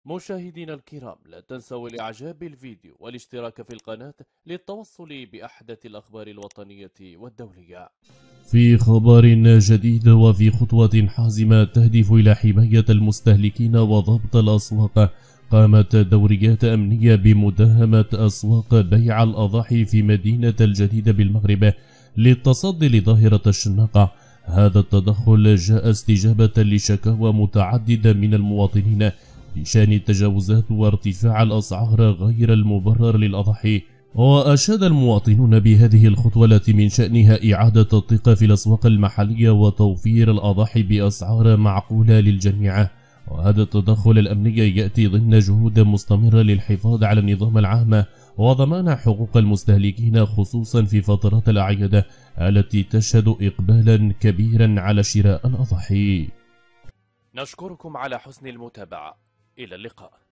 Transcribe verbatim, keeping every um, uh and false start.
مشاهدينا الكرام، لا تنسوا الإعجاب بالفيديو والاشتراك في القناة للتوصل بأحدث الأخبار الوطنية والدولية. في خبر جديد وفي خطوة حازمة تهدف إلى حماية المستهلكين وضبط الأسواق، قامت دوريات أمنية بمداهمة أسواق بيع الأضاحي في مدينة الجديدة بالمغرب للتصدي لظاهرة الشناقة. هذا التدخل جاء استجابة لشكاوى متعددة من المواطنين بشأن التجاوزات وارتفاع الأسعار غير المبرر للأضاحي. وأشاد المواطنون بهذه الخطوة التي من شأنها إعادة الثقة في الأسواق المحلية وتوفير الأضاحي بأسعار معقولة للجميع. وهذا التدخل الأمني يأتي ضمن جهود مستمرة للحفاظ على النظام العام وضمان حقوق المستهلكين، خصوصا في فترات الأعياد التي تشهد إقبالا كبيرا على شراء الأضاحي. نشكركم على حسن المتابعة، إلى اللقاء.